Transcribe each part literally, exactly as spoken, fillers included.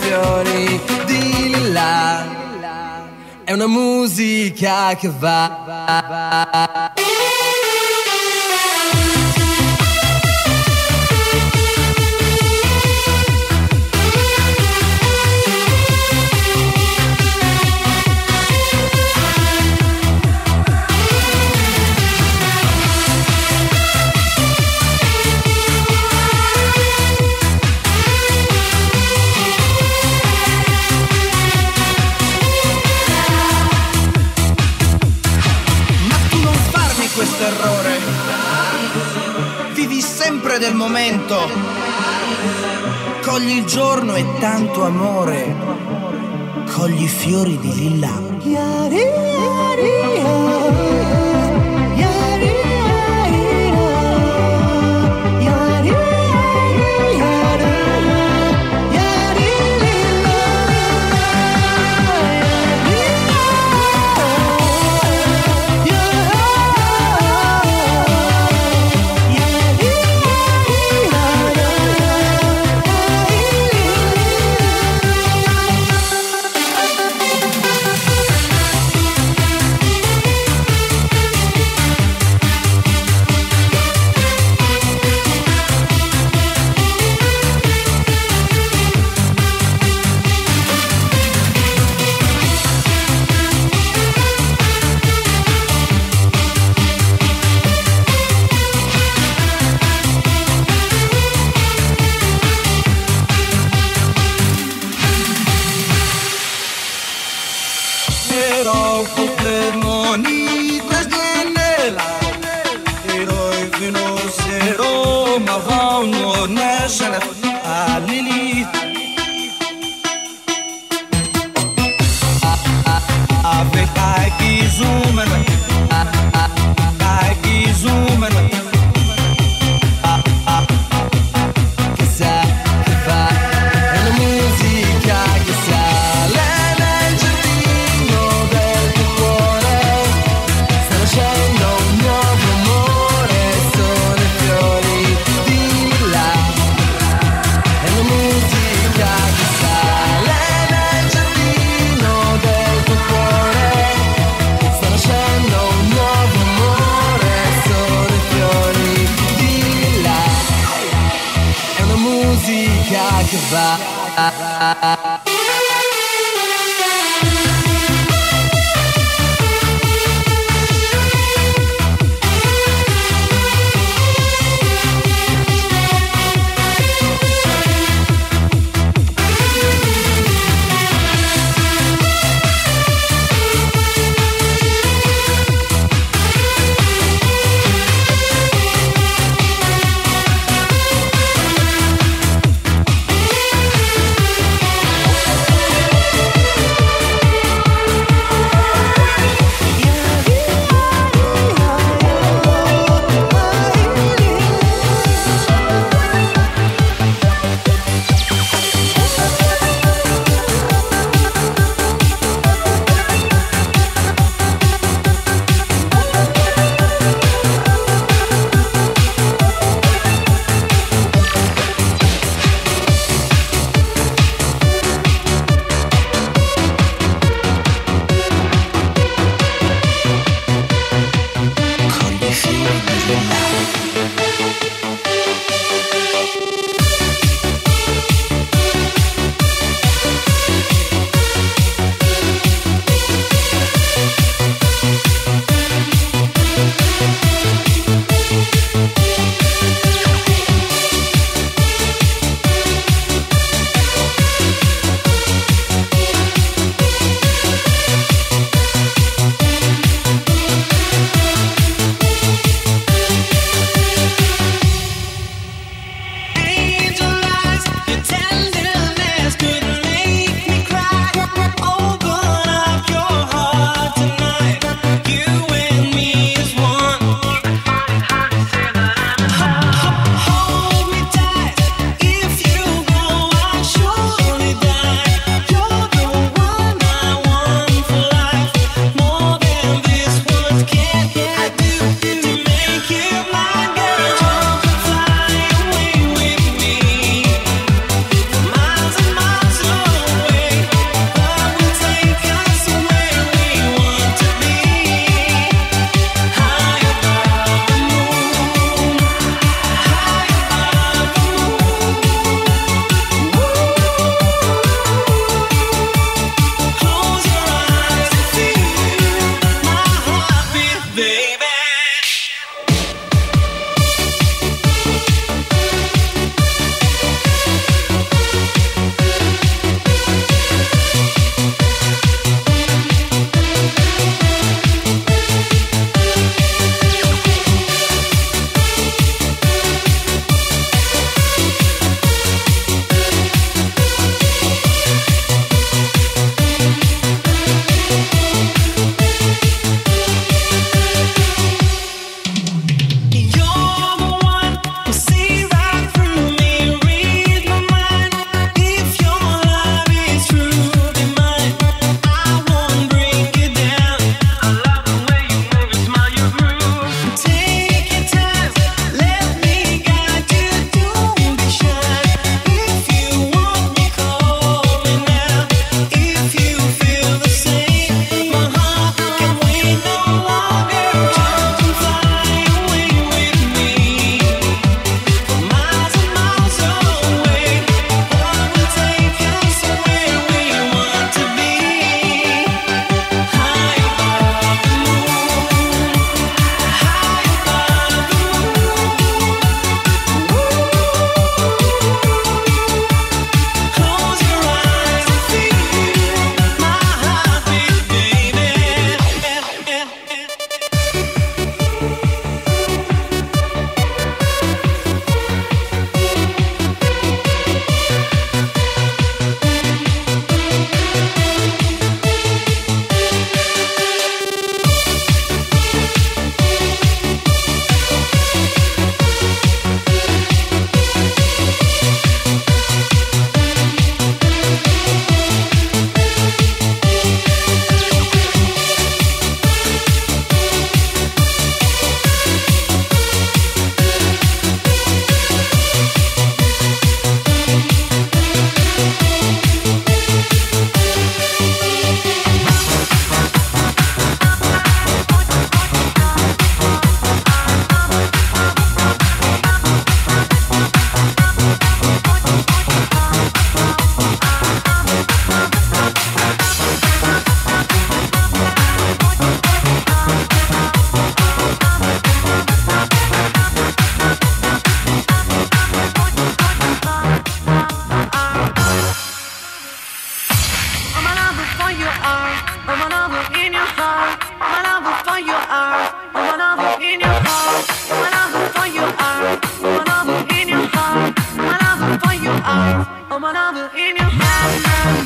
fiori di lilla. È una musica che va. Questo errore, vivi sempre del momento, cogli il giorno e tanto amore, cogli i fiori di lilla. Yari, yari, yari. Che va. eyes, I'm a lover in your mind.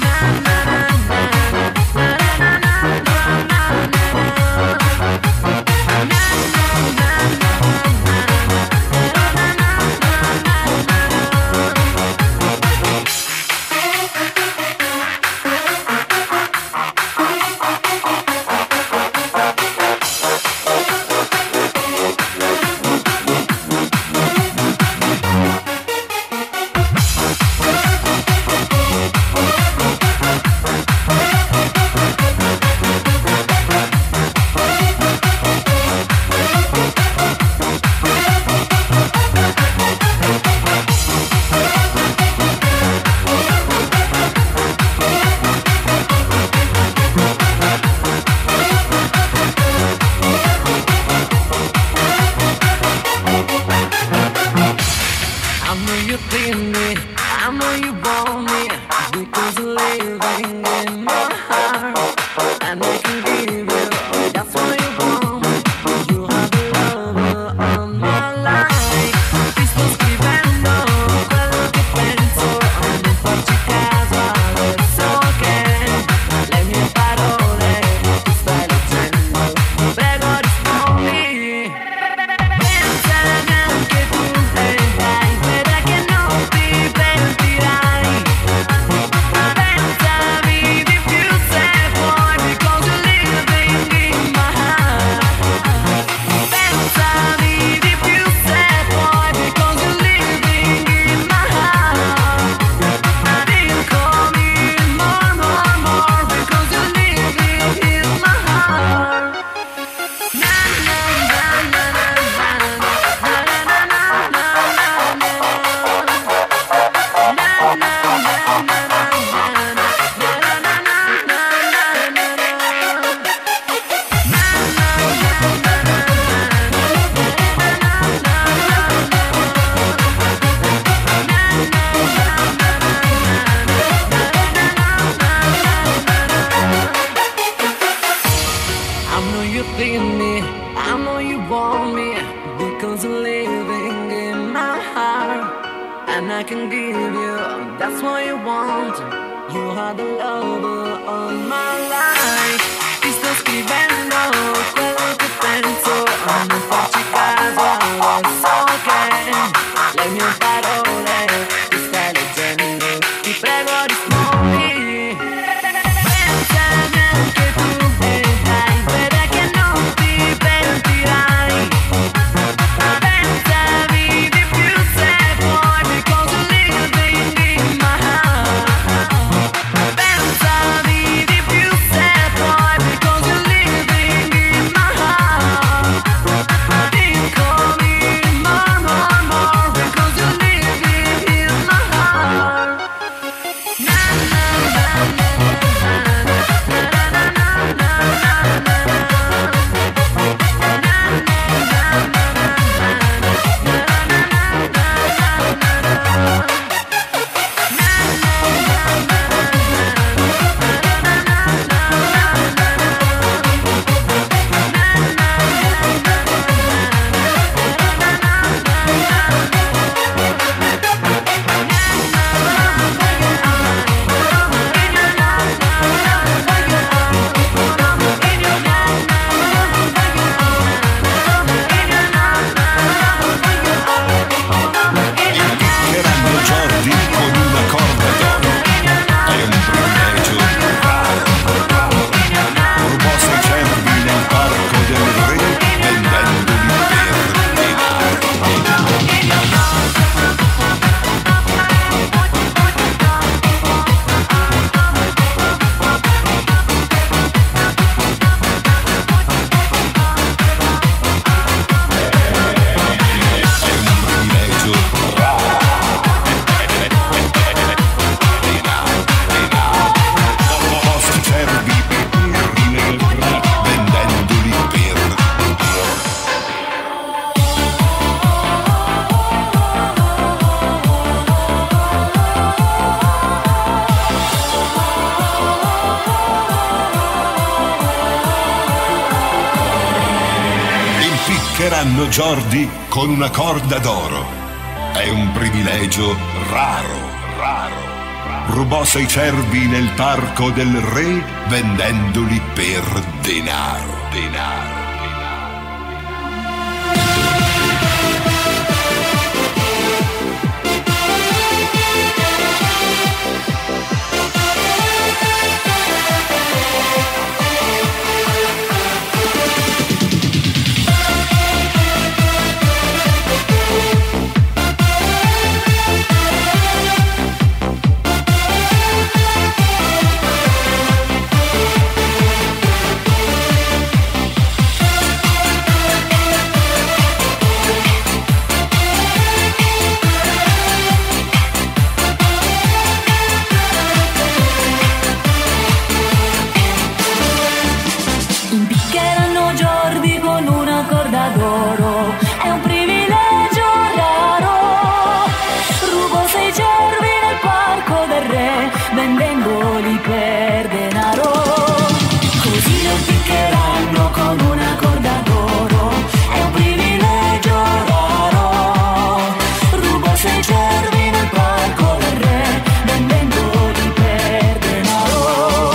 Impiccheranno Jordi con una corda d'oro. È un privilegio raro. raro. Rubò sei cervi nel parco del re, vendendoli per denaro, denaro. Vendendoli per denaro, così lo impiccheranno con una corda d'oro. È un privilegio raro. Rubo sei cervi nel parco del re, vendendoli per denaro.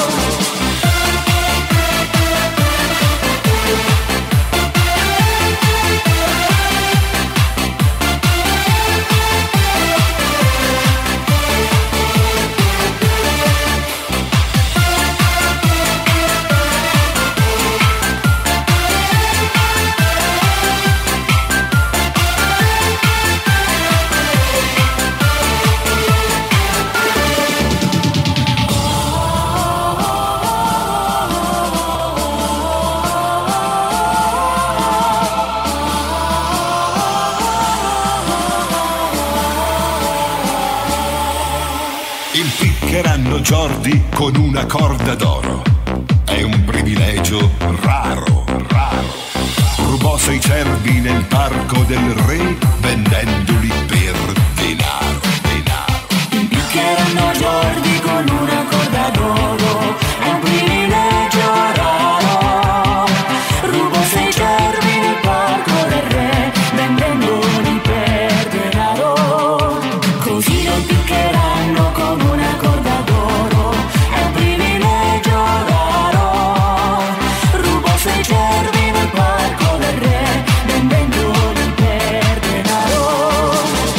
Impiccheranno Giordi con una corda d'oro. È un privilegio raro, raro. Rubò sei cervi nel parco del re, vendendoli per denaro, denaro. Impiccheranno Giordi con una corda d'oro. È un privilegio raro. Rubo sei cervi nel parco del re, vendendoli per denaro. Così lo impiccheranno con una corda d'oro. È un privilegio raro. Rubo sei cervi nel parco del re, vendendoli per denaro.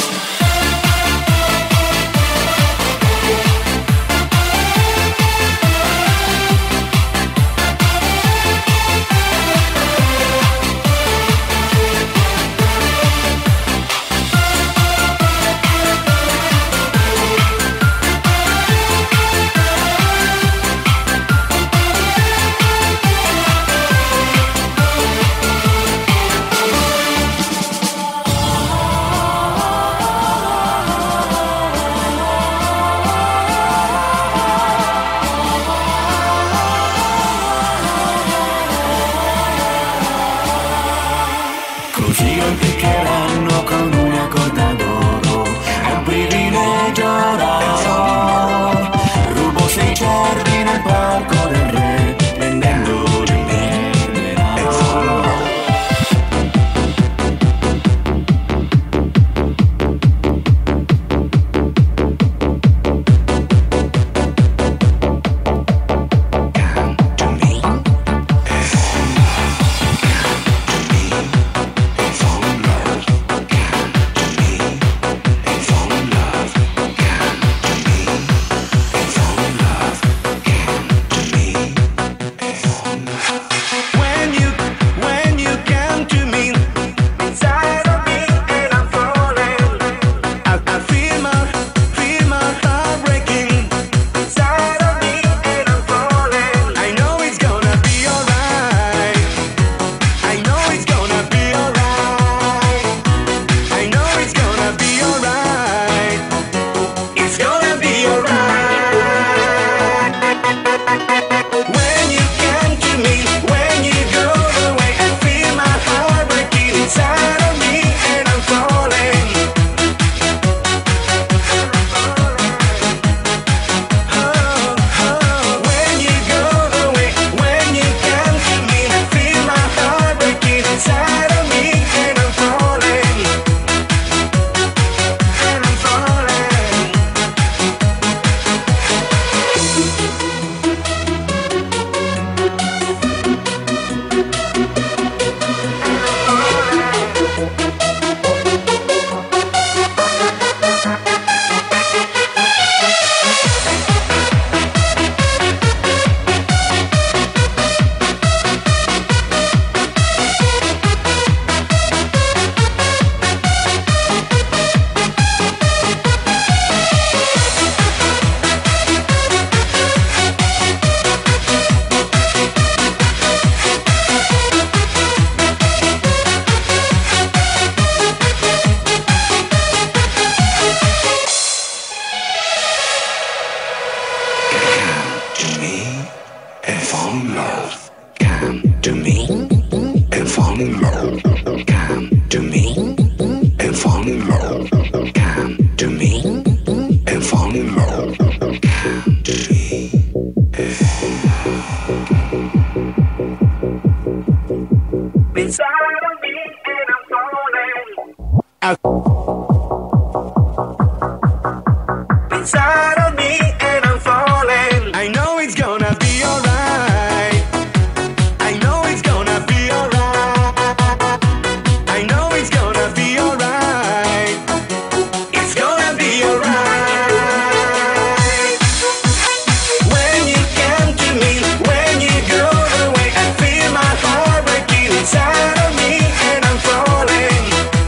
Così lo impiccheranno con una corda d'oro. È un privilegio raro. Rubo sei cervi nel parco del re, vendendoli per denaro. to me and fall in love. Come to me and fall in love. Come to me and fall in love. Come to me and fall in love. Come to me and fall in love. Inside of me and I'm falling. Inside of me and I'm falling. I know it's gonna be alright. I know it's gonna be alright. I know it's gonna be alright. It's gonna be alright. When you come to me, when you go away, I feel my heart breaking inside of me and I'm falling.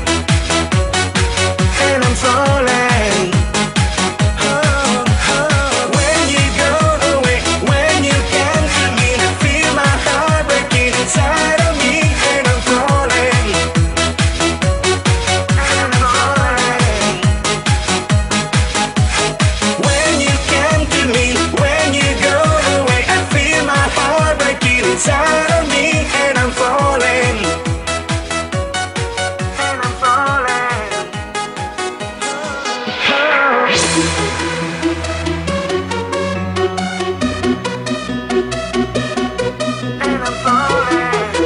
And I'm falling. Inside of me and I'm falling. And I'm falling. And I'm falling.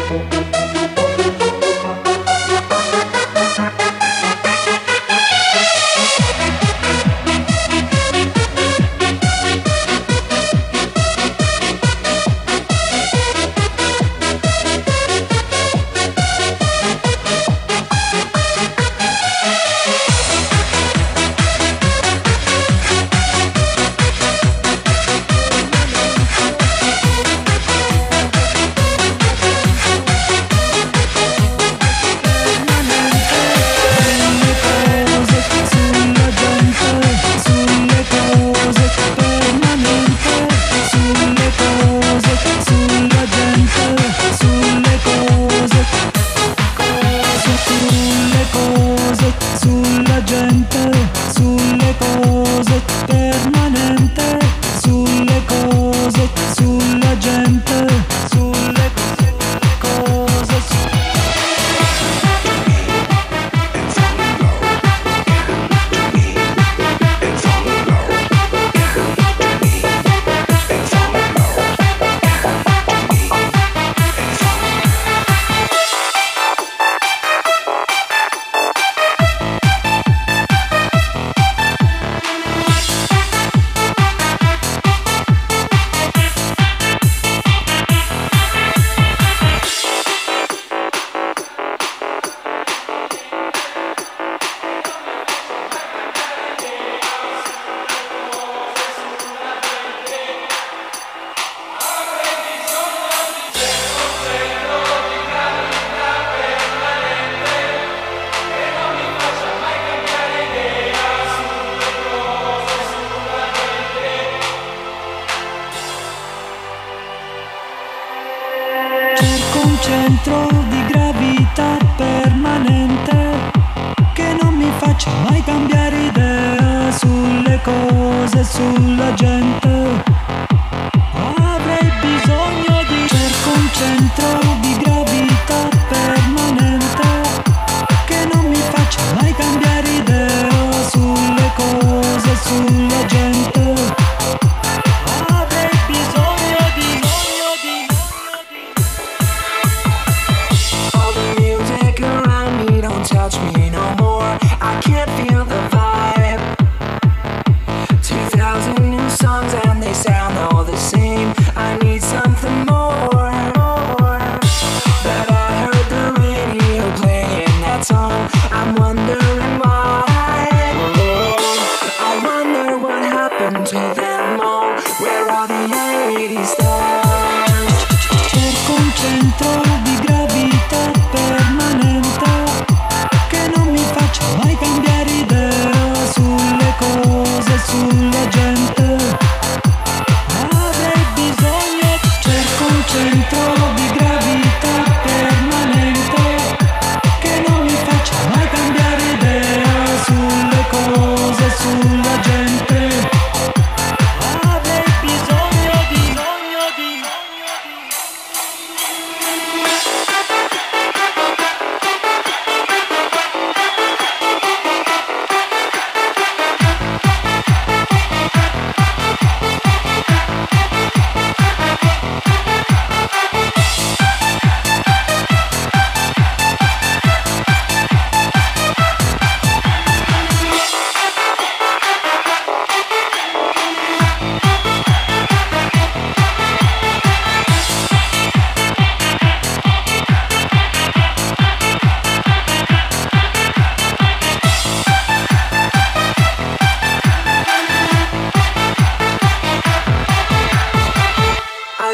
Centro di gravità permanente che non mi faccia mai cambiare idea sulle cose, sulla gente. Avrei bisogno di cerco un centro di gravità permanente che non mi faccia mai cambiare idea sulle cose, sulla gente. Avrei bisogno di touch me no more. I can't feel the vibe. Two thousand new songs and they sound all the same. I need something more. But I heard the radio playing that song. I'm wondering why. I wonder what happened to them all. Where are the eighties stars? cerco un centro di gravità permanente che non mi faccia mai cambiare idea sulle cose, sulla gente. Avrei bisogno, cerco un centro di gravità permanente che non mi faccia mai cambiare idea sulle cose, sulla gente. Avrei bisogno di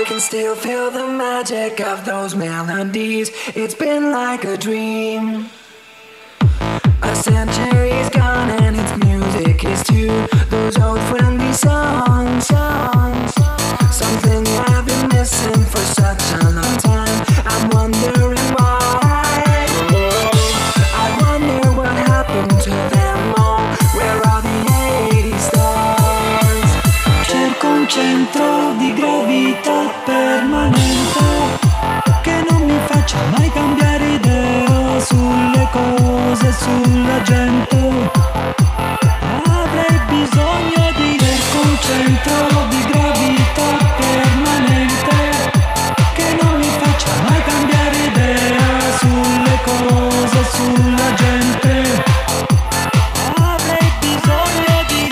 I can still feel the magic of those melodies. It's been like a dream. A century's gone and its music is too. Those old friendly songs, songs. Something I've been missing for such a long time. I'm wondering why. I wonder what happened to them all. Where are the eighty stars? Cerco un centro di gravità permanente che non mi faccia mai cambiare idea sulle cose, sulla gente. Avrei bisogno di cerco un centro di gravità permanente che non mi faccia mai cambiare idea sulle cose, sulla gente. Avrei bisogno di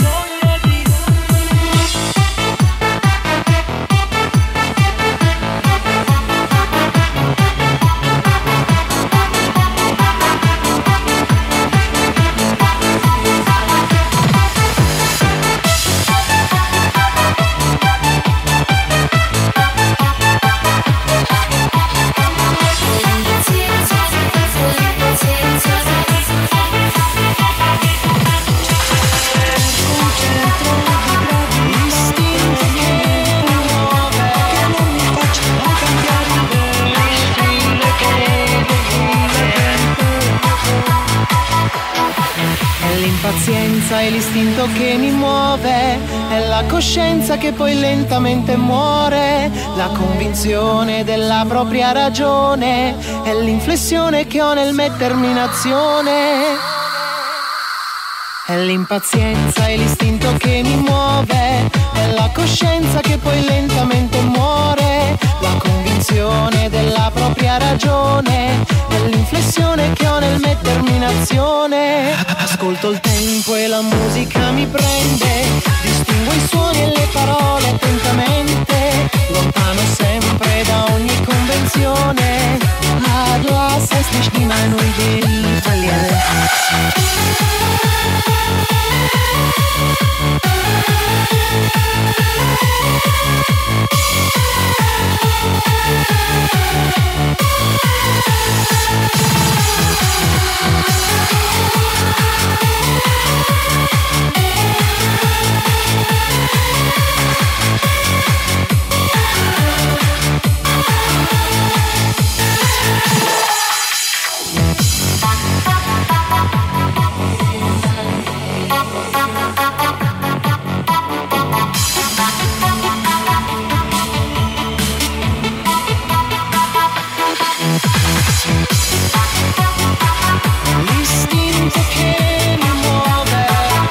L'impazienza è l'istinto che mi muove, è la coscienza che poi lentamente muore, la convinzione della propria ragione, è l'inflessione che ho nel mettermi in azione. È l'impazienza e l'istinto che mi muove, è la coscienza che poi lentamente muore, la convinzione della propria ragione, è l'inflessione che ho nel mettermi in azione. Ascolto il tempo e la musica mi prende, distingo i suoni e le parole attentamente, lontano sempre da ogni convenzione. Ah, du hast es nicht in meine Idee verliere. L'istinto che mi muove,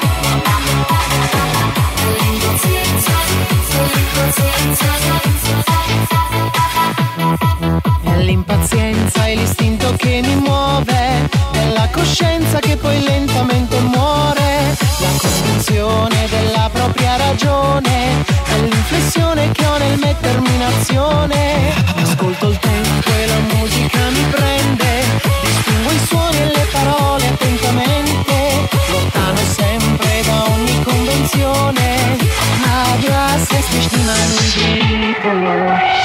è l'impazienza e l'istinto che mi muove, è la coscienza che poi lentamente muore, la convinzione della propria ragione, è l'inflessione che ho nel mettermi in azione. Ascolto il tempo e la musica mi prende, distingo i suoni e le parole attentamente, lontano sempre da ogni convenzione. Ah, du hast es nicht in meine Idee verloren.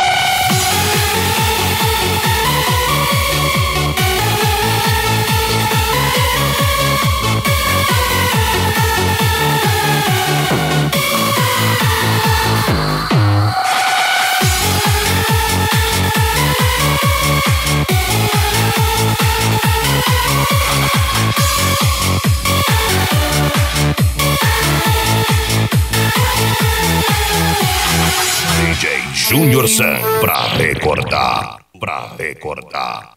D J Junior Sam pra recordar, pra recordar.